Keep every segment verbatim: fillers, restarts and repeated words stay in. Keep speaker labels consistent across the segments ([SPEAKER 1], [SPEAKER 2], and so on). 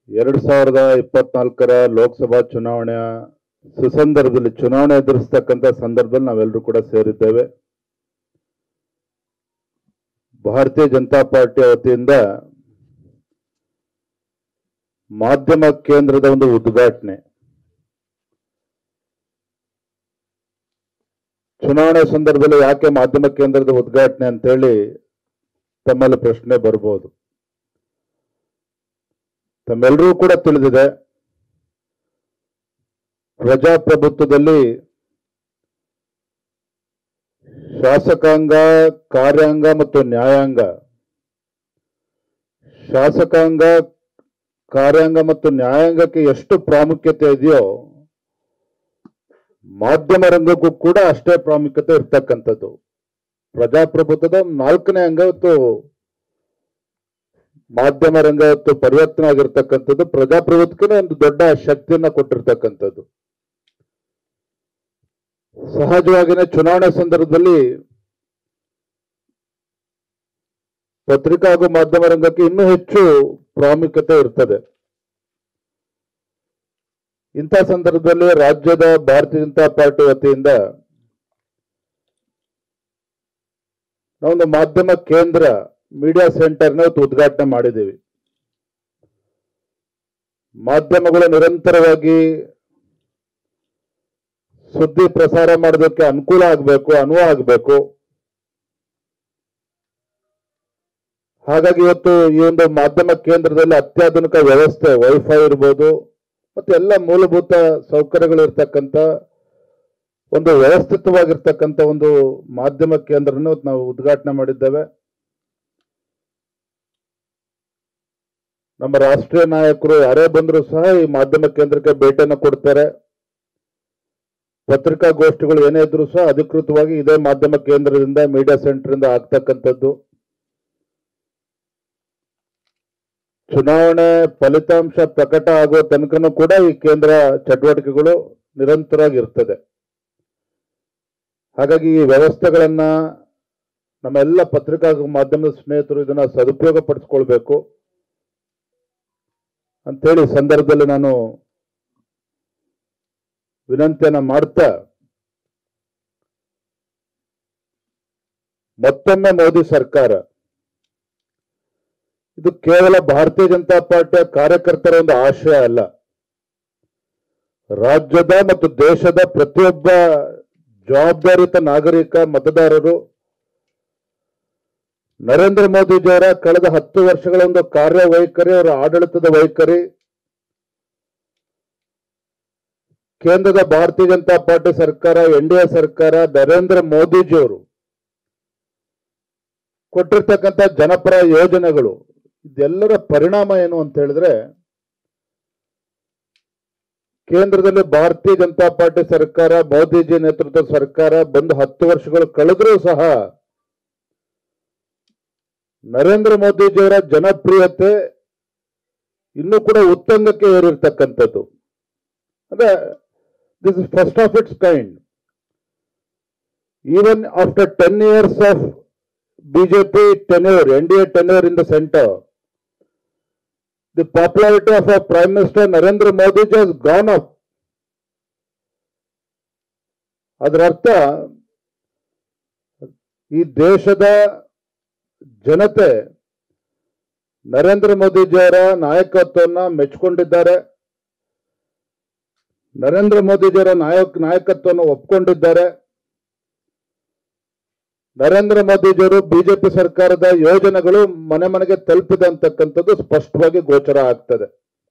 [SPEAKER 1] ಎರಡು ಸಾವಿರದ ಇಪ್ಪತ್ನಾಲ್ಕರ ಲೋಕಸಭಾ ಚುನಾವಣೆಯ ಸುಸಂದರ್ಭದಲ್ಲಿ ಚುನಾವಣೆ ಎದುರಿಸ್ತಕ್ಕಂಥ ಸಂದರ್ಭದಲ್ಲಿ ನಾವೆಲ್ಲರೂ ಕೂಡ ಸೇರಿದ್ದೇವೆ. ಭಾರತೀಯ ಜನತಾ ಪಾರ್ಟಿ ವತಿಯಿಂದ ಮಾಧ್ಯಮ ಕೇಂದ್ರದ ಒಂದು ಉದ್ಘಾಟನೆ. ಚುನಾವಣೆ ಸಂದರ್ಭದಲ್ಲಿ ಯಾಕೆ ಮಾಧ್ಯಮ ಕೇಂದ್ರದ ಉದ್ಘಾಟನೆ ಅಂತೇಳಿ ತಮ್ಮಲ್ಲಿ ಪ್ರಶ್ನೆ ಬರ್ಬೋದು. ತಮ್ಮೆಲ್ಲರೂ ಕೂಡ ತಿಳಿದಿದೆ, ಪ್ರಜಾಪ್ರಭುತ್ವದಲ್ಲಿ ಶಾಸಕಾಂಗ, ಕಾರ್ಯಾಂಗ ಮತ್ತು ನ್ಯಾಯಾಂಗ, ಶಾಸಕಾಂಗ, ಕಾರ್ಯಾಂಗ ಮತ್ತು ನ್ಯಾಯಾಂಗಕ್ಕೆ ಎಷ್ಟು ಪ್ರಾಮುಖ್ಯತೆ ಇದೆಯೋ ಮಾಧ್ಯಮ ರಂಗಕ್ಕೂ ಕೂಡ ಅಷ್ಟೇ ಪ್ರಾಮುಖ್ಯತೆ ಇರ್ತಕ್ಕಂಥದ್ದು. ಪ್ರಜಾಪ್ರಭುತ್ವದ ನಾಲ್ಕನೇ ಅಂಗ ಇವತ್ತು ಮಾಧ್ಯಮ ರಂಗ ಇವತ್ತು ಪರಿವರ್ತನೆ ಆಗಿರ್ತಕ್ಕಂಥದ್ದು. ಪ್ರಜಾಪ್ರಭುತ್ವಕ್ಕೆ ಒಂದು ದೊಡ್ಡ ಶಕ್ತಿಯನ್ನ ಕೊಟ್ಟಿರ್ತಕ್ಕಂಥದ್ದು. ಸಹಜವಾಗಿಯೇ ಚುನಾವಣೆ ಸಂದರ್ಭದಲ್ಲಿ ಪತ್ರಿಕಾ ಹಾಗೂ ಮಾಧ್ಯಮ ರಂಗಕ್ಕೆ ಇನ್ನೂ ಹೆಚ್ಚು ಪ್ರಾಮುಖ್ಯತೆ ಇರ್ತದೆ. ಇಂಥ ಸಂದರ್ಭದಲ್ಲಿ ರಾಜ್ಯದ ಭಾರತೀಯ ಜನತಾ ಪಾರ್ಟಿ ವತಿಯಿಂದ ನಾವೊಂದು ಮಾಧ್ಯಮ ಕೇಂದ್ರ ಮೀಡಿಯಾ ಸೆಂಟರ್ನ ಉದ್ಘಾಟನೆ ಮಾಡಿದ್ದೀವಿ. ಮಾಧ್ಯಮಗಳು ನಿರಂತರವಾಗಿ ಸುದ್ದಿ ಪ್ರಸಾರ ಮಾಡೋದಕ್ಕೆ ಅನುಕೂಲ ಆಗಬೇಕು, ಅನುವು ಆಗಬೇಕು. ಹಾಗಾಗಿ ಇವತ್ತು ಈ ಒಂದು ಮಾಧ್ಯಮ ಕೇಂದ್ರದಲ್ಲಿ ಅತ್ಯಾಧುನಿಕ ವ್ಯವಸ್ಥೆ, ವೈಫೈ ಇರ್ಬೋದು ಮತ್ತೆ ಎಲ್ಲ ಮೂಲಭೂತ ಸೌಕರ್ಯಗಳು ಇರ್ತಕ್ಕಂಥ ಒಂದು ವ್ಯವಸ್ಥಿತವಾಗಿರ್ತಕ್ಕಂಥ ಒಂದು ಮಾಧ್ಯಮ ಕೇಂದ್ರನ ನಾವು ಉದ್ಘಾಟನೆ ಮಾಡಿದ್ದೇವೆ. ನಮ್ಮ ರಾಷ್ಟ್ರೀಯ ನಾಯಕರು ಯಾರೇ ಬಂದರೂ ಸಹ ಈ ಮಾಧ್ಯಮ ಕೇಂದ್ರಕ್ಕೆ ಭೇಟಿಯನ್ನು ಕೊಡ್ತಾರೆ. ಪತ್ರಿಕಾಗೋಷ್ಠಿಗಳು ಏನೇ ಇದ್ರೂ ಸಹ ಅಧಿಕೃತವಾಗಿ ಇದೇ ಮಾಧ್ಯಮ ಕೇಂದ್ರದಿಂದ, ಮೀಡಿಯಾ ಸೆಂಟರ್ ಇಂದ ಆಗ್ತಕ್ಕಂಥದ್ದು. ಚುನಾವಣೆ ಫಲಿತಾಂಶ ಪ್ರಕಟ ಆಗುವ ತನಕನೂ ಕೂಡ ಈ ಕೇಂದ್ರ ಚಟುವಟಿಕೆಗಳು ನಿರಂತರವಾಗಿರ್ತದೆ. ಹಾಗಾಗಿ ಈ ವ್ಯವಸ್ಥೆಗಳನ್ನ ನಮ್ಮೆಲ್ಲ ಪತ್ರಿಕಾ ಮಾಧ್ಯಮದ ಸ್ನೇಹಿತರು ಇದನ್ನ ಸದುಪಯೋಗ ಪಡಿಸ್ಕೊಳ್ಬೇಕು ಅಂತೇಳಿ ಸಂದರ್ಭದಲ್ಲಿ ನಾನು ವಿನಂತಿಯನ್ನ ಮಾಡ್ತಾ, ಮತ್ತೊಮ್ಮೆ ಮೋದಿ ಸರ್ಕಾರ ಇದು ಕೇವಲ ಭಾರತೀಯ ಜನತಾ ಪಾರ್ಟಿಯ ಕಾರ್ಯಕರ್ತರ ಒಂದು ಆಶಯ ಅಲ್ಲ. ರಾಜ್ಯದ ಮತ್ತು ದೇಶದ ಪ್ರತಿಯೊಬ್ಬ ಜವಾಬ್ದಾರಿಯುತ ನಾಗರಿಕ ಮತದಾರರು ನರೇಂದ್ರ ಮೋದಿಜಿಯವರ ಕಳೆದ ಹತ್ತು ವರ್ಷಗಳ ಒಂದು ಕಾರ್ಯವೈಖರಿ, ಅವರ ಆಡಳಿತದ ವೈಖರಿ, ಕೇಂದ್ರದ ಭಾರತೀಯ ಜನತಾ ಪಾರ್ಟಿ ಸರ್ಕಾರ, ಎನ್ ಡಿ ಎ ಸರ್ಕಾರ, ನರೇಂದ್ರ ಮೋದಿಜಿಯವರು ಕೊಟ್ಟಿರ್ತಕ್ಕಂಥ ಜನಪರ ಯೋಜನೆಗಳು, ಇದೆಲ್ಲರ ಪರಿಣಾಮ ಏನು ಅಂತ ಹೇಳಿದ್ರೆ, ಕೇಂದ್ರದಲ್ಲಿ ಭಾರತೀಯ ಜನತಾ ಪಾರ್ಟಿ ಸರ್ಕಾರ, ಮೋದಿಜಿ ನೇತೃತ್ವದ ಸರ್ಕಾರ ಬಂದು ಹತ್ತು ವರ್ಷಗಳು ಕಳೆದ್ರೂ ಸಹ ನರೇಂದ್ರ ಮೋದಿಜಿಯವರ ಜನಪ್ರಿಯತೆ ಇನ್ನೂ ಕೂಡ ಉತ್ತುಂಗಕ್ಕೆ ಏರಿರ್ತಕ್ಕಂಥದ್ದು. ಅಂದ್ರೆ this is first of its kind. Even after ten years of BJP tenure, N D A tenure in the centre, the popularity of our Prime Minister Narendra Modi has gone up. ಅದರ ಅರ್ಥ ಈ ದೇಶದ ಜನತೆ ನರೇಂದ್ರ ಮೋದಿಜಿಯವರ ನಾಯಕತ್ವವನ್ನು ಮೆಚ್ಚಿಕೊಂಡಿದ್ದಾರೆ, ನರೇಂದ್ರ ಮೋದಿಜಿಯವರ ನಾಯಕ ನಾಯಕತ್ವವನ್ನು ಒಪ್ಪಿಕೊಂಡಿದ್ದಾರೆ. ನರೇಂದ್ರ ಮೋದಿಜಿಯವರು ಬಿಜೆಪಿ ಸರ್ಕಾರದ ಯೋಜನೆಗಳು ಮನೆ ಮನೆಗೆ ತಲುಪಿದೆ ಅಂತಕ್ಕಂಥದ್ದು ಸ್ಪಷ್ಟವಾಗಿ ಗೋಚರ ಆಗ್ತದೆ.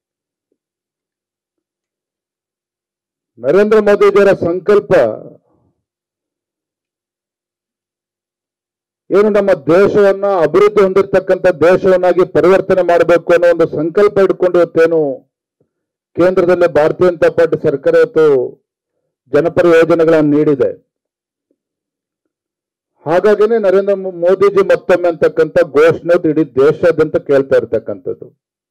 [SPEAKER 1] ನರೇಂದ್ರ ಮೋದಿಜಿಯವರ ಸಂಕಲ್ಪ ಏನು, ನಮ್ಮ ದೇಶವನ್ನ ಅಭಿವೃದ್ಧಿ ಹೊಂದಿರತಕ್ಕಂಥ ದೇಶವನ್ನಾಗಿ ಪರಿವರ್ತನೆ ಮಾಡಬೇಕು ಅನ್ನೋ ಒಂದು ಸಂಕಲ್ಪ ಇಟ್ಕೊಂಡು ಇವತ್ತೇನು ಕೇಂದ್ರದಲ್ಲಿ ಭಾರತೀಯ ಜನತಾ ಪಾರ್ಟಿ ಸರ್ಕಾರ ಇವತ್ತು ಜನಪರ ಯೋಜನೆಗಳನ್ನು ನೀಡಿದೆ. ಹಾಗಾಗಿನೇ ನರೇಂದ್ರ ಮೋದಿಜಿ ಮತ್ತೊಮ್ಮೆ ಅಂತಕ್ಕಂಥ ಘೋಷಣೆ ಇಡೀ ದೇಶಾದ್ಯಂತ ಕೇಳ್ತಾ ಇರ್ತಕ್ಕಂಥದ್ದು.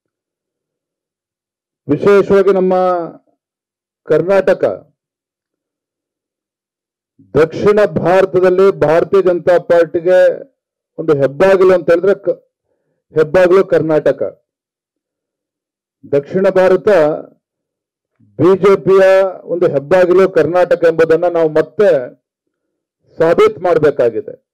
[SPEAKER 1] ವಿಶೇಷವಾಗಿ ನಮ್ಮ ಕರ್ನಾಟಕ ದಕ್ಷಿಣ ಭಾರತದಲ್ಲಿ ಭಾರತೀಯ ಜನತಾ ಪಾರ್ಟಿಗೆ ಒಂದು ಹೆಬ್ಬಾಗಿಲು ಅಂತ ಹೇಳಿದ್ರೆ ಹೆಬ್ಬಾಗಿಲು ಕರ್ನಾಟಕ. ದಕ್ಷಿಣ ಭಾರತ ಬಿಜೆಪಿಯ ಒಂದು ಹೆಬ್ಬಾಗಿಲು ಕರ್ನಾಟಕ ಎಂಬುದನ್ನು ನಾವು ಮತ್ತೆ ಸಾಬೀತು ಮಾಡಬೇಕಾಗಿದೆ.